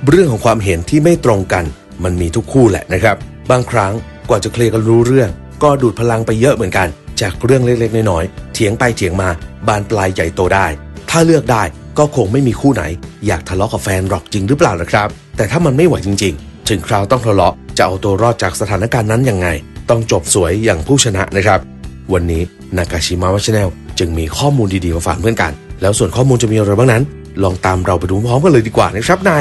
เรื่องของความเห็นที่ไม่ตรงกันมันมีทุกคู่แหละนะครับบางครั้งกว่าจะเคลียร์กันรู้เรื่องก็ดูดพลังไปเยอะเหมือนกันจากเรื่องเล็กๆน้อยๆเถียงไปเถียงมาบานปลายใหญ่โตได้ถ้าเลือกได้ก็คงไม่มีคู่ไหนอยากทะเลาะกับแฟนหรอกจริงหรือเปล่านะครับแต่ถ้ามันไม่ไหวจริงๆถึงคราวต้องทะเลาะจะเอาตัวรอดจากสถานการณ์นั้นยังไงต้องจบสวยอย่างผู้ชนะนะครับวันนี้นากาชิมะชาแนลจึงมีข้อมูลดีๆมาฝากเพื่อนกันแล้วส่วนข้อมูลจะมีอะไรบ้างนั้นลองตามเราไปดูพร้อมกันเลยดีกว่านะครับใน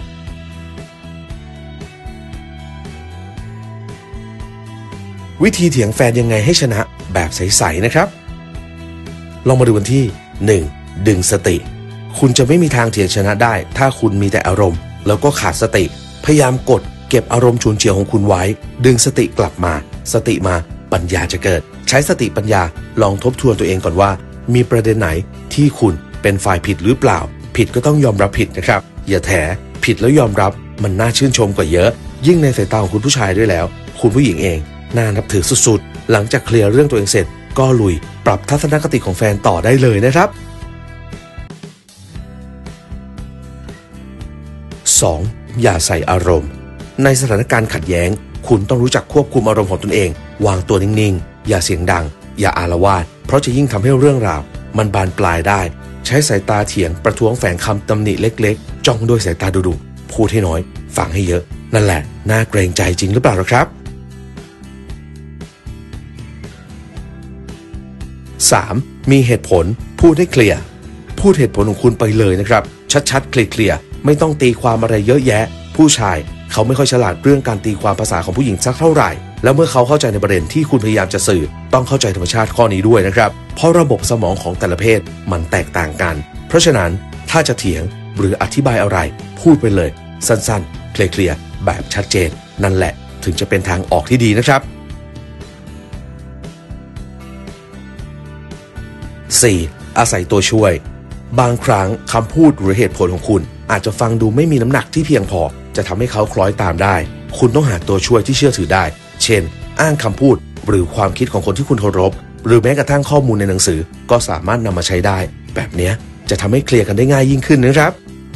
วิธีเถียงแฟนยังไงให้ชนะแบบใสๆนะครับลองมาดูกันที่ 1. ดึงสติคุณจะไม่มีทางเถียงชนะได้ถ้าคุณมีแต่อารมณ์แล้วก็ขาดสติพยายามกดเก็บอารมณ์ฉุนเฉียวของคุณไว้ดึงสติกลับมาสติมาปัญญาจะเกิดใช้สติปัญญาลองทบทวนตัวเองก่อนว่ามีประเด็นไหนที่คุณเป็นฝ่ายผิดหรือเปล่าผิดก็ต้องยอมรับผิดนะครับอย่าแถผิดแล้วยอมรับมันน่าชื่นชมกว่าเยอะยิ่งในสายตาของคุณผู้ชายด้วยแล้วคุณผู้หญิงเองน่านับถือสุดๆหลังจากเคลียร์เรื่องตัวเองเสร็จก็ลุยปรับทัศนคติของแฟนต่อได้เลยนะครับ 2. อย่าใส่อารมณ์ในสถานการณ์ขัดแย้งคุณต้องรู้จักควบคุมอารมณ์ของตนเองวางตัวนิ่งๆอย่าเสียงดังอย่าอาละวาดเพราะจะยิ่งทำให้เรื่องราวมันบานปลายได้ใช้สายตาเถียงประท้วงแฝงคำตำหนิเล็กๆจ้องด้วยสายตาดุๆพูดให้น้อยฟังให้เยอะนั่นแหละน่าเกรงใจจริงหรือเปล่าครับ 3. มีเหตุผลพูดให้เคลียร์พูดเหตุผลของคุณไปเลยนะครับชัดๆเคลียร์ไม่ต้องตีความอะไรเยอะแยะผู้ชายเขาไม่ค่อยฉลาดเรื่องการตีความภาษาของผู้หญิงสักเท่าไหร่แล้วเมื่อเขาเข้าใจในประเด็นที่คุณพยายามจะสื่อต้องเข้าใจธรรมชาติข้อนี้ด้วยนะครับเพราะระบบสมองของแต่ละเพศมันแตกต่างกันเพราะฉะนั้นถ้าจะเถียงหรืออธิบายอะไรพูดไปเลยสั้นๆเคลียร์แบบชัดเจนนั่นแหละถึงจะเป็นทางออกที่ดีนะครับ 4. อาศัยตัวช่วยบางครั้งคำพูดหรือเหตุผลของคุณอาจจะฟังดูไม่มีน้ำหนักที่เพียงพอจะทำให้เขาคล้อยตามได้คุณต้องหาตัวช่วยที่เชื่อถือได้เช่นอ้างคำพูดหรือความคิดของคนที่คุณเคารพหรือแม้กระทั่งข้อมูลในหนังสือก็สามารถนำมาใช้ได้แบบนี้จะทำให้เคลียร์กันได้ง่ายยิ่งขึ้นนะครับ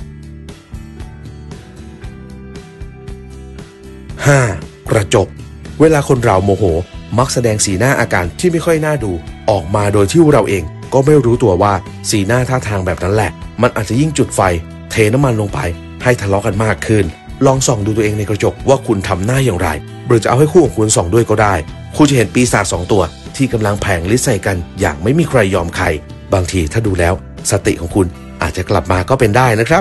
5. กระจกเวลาคนเราโมโหมักแสดงสีหน้าอาการที่ไม่ค่อยน่าดูออกมาโดยที่เราเองก็ไม่รู้ตัวว่าสีหน้าท่าทางแบบนั้นแหละมันอาจจะยิ่งจุดไฟเทน้ำมันลงไปให้ทะเลาะกันมากขึ้นลองส่องดูตัวเองในกระจกว่าคุณทำหน้าอย่างไรหรือจะเอาให้คู่ของคุณส่องด้วยก็ได้คุณจะเห็นปีศาจ2ตัวที่กำลังแผงฤทธิ์ใส่กันอย่างไม่มีใครยอมใครบางทีถ้าดูแล้วสติของคุณอาจจะกลับมาก็เป็นได้นะครับ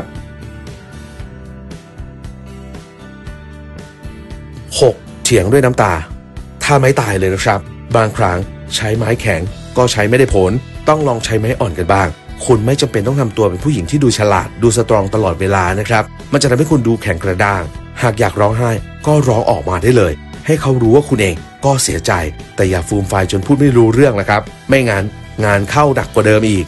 6. เถียงด้วยน้ำตาถ้าไม่ตายเลยนะครับบางครั้งใช้ไม้แข็งก็ใช้ไม่ได้ผลต้องลองใช้ไม้อ่อนกันบ้างคุณไม่จำเป็นต้องทำตัวเป็นผู้หญิงที่ดูฉลาดดูสตรองตลอดเวลานะครับมันจะทำให้คุณดูแข็งกระด้างหากอยากร้องไห้ก็ร้องออกมาได้เลยให้เขารู้ว่าคุณเองก็เสียใจแต่อย่าฟูมไฟจนพูดไม่รู้เรื่องนะครับไม่งั้นงานเข้าหนักกว่าเดิมอีก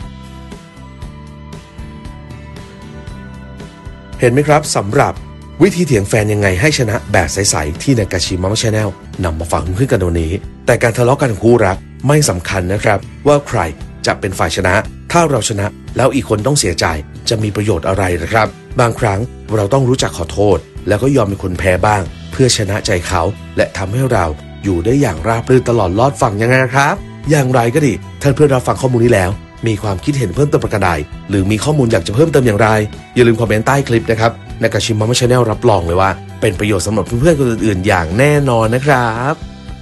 เห็นไหมครับสำหรับวิธีเถียงแฟนยังไงให้ชนะแบบใสๆที่นากาชิมะชาแนลนำมาฝากเพื่อนกันวันนี้แต่การทะเลาะกันของคู่รักไม่สำคัญนะครับว่าใครจะเป็นฝ่ายชนะถ้าเราชนะแล้วอีกคนต้องเสียใจจะมีประโยชน์อะไรนะครับบางครั้งเราต้องรู้จักขอโทษแล้วก็ยอมเป็นคนแพ้บ้างเพื่อชนะใจเขาและทำให้เราอยู่ได้อย่างราบรื่นตลอดลอดฝั่งยังไงครับอย่างไรก็ดีท่านเพื่อนรับฟังข้อมูลนี้แล้วมีความคิดเห็นเพิ่มเติมประการใดหรือมีข้อมูลอยากจะเพิ่มเติมอย่างไรอย่าลืมคอมเมนต์ใต้คลิปนะครับนากาชิมะชาแนลรับรองเลยว่าเป็นประโยชน์สำหรับเพื่อนๆคนอื่นๆอย่างแน่นอนนะครับ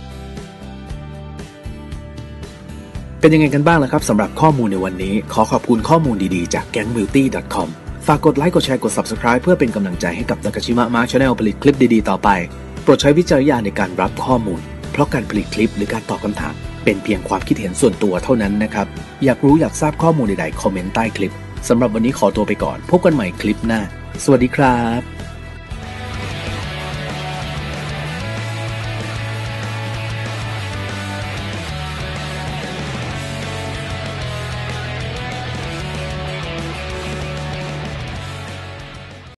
เป็นยังไงกันบ้างล่ะครับสำหรับข้อมูลในวันนี้ขอขอบคุณข้อมูลดีๆจาก gangbeauty.com ฝากกดไลค์กดแชร์กด Subscribe เพื่อเป็นกำลังใจให้กับนากาชิมะชาแนลผลิตคลิปดีๆต่อไปโปรดใช้วิจารณญาณในการรับข้อมูลเพราะการผลิตคลิปหรือการตอบคำถามเป็นเพียงความคิดเห็นส่วนตัวเท่านั้นนะครับอยากรู้อยากทราบข้อมูลใดๆคอมเมนต์ใต้คลิปสำหรับวันนี้ขอตัวไปก่อนพบกันใหม่คลิปหน้าสวัสดีครับ